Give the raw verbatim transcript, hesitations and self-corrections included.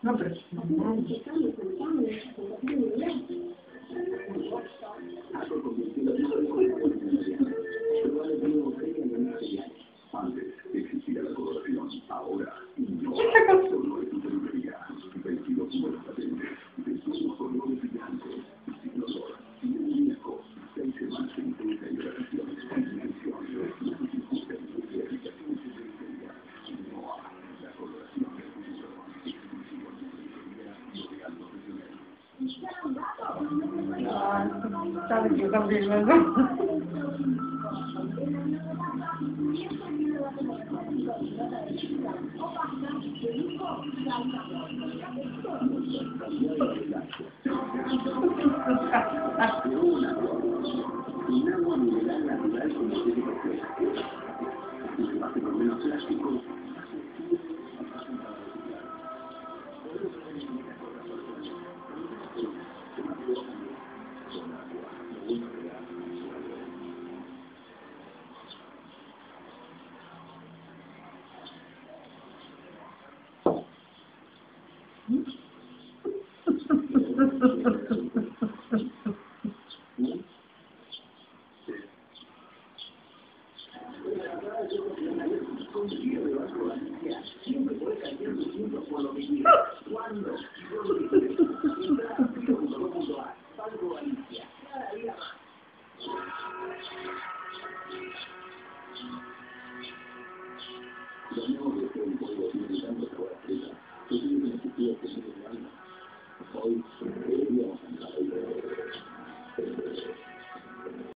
No, pero... Antes existía la coloración, ahora no. ¿Qué sacas? Solo es una librería, veintidós números patentes, de solo colores brillantes, sin olor, sin muñeco, seis semanas intensa y oraciones sin dimensión, no se circunscribe de aplicaciones de librería, no hay la coloración del futuro, exclusivo de librería L'Oréal Profesional. Ah, sabes que están filmando. Un agua mineral natural como tiene que ser. Un envase con menos plástico. Siempre puedes cambiar tus puntos por lo que quieras. ¿Cuándo? Banco Galicia. Cada día más. Los nuevos de un pueblo tienen tanto sabor a fresa. Yo tengo que necesitar que se me Hoy deberíamos entrar al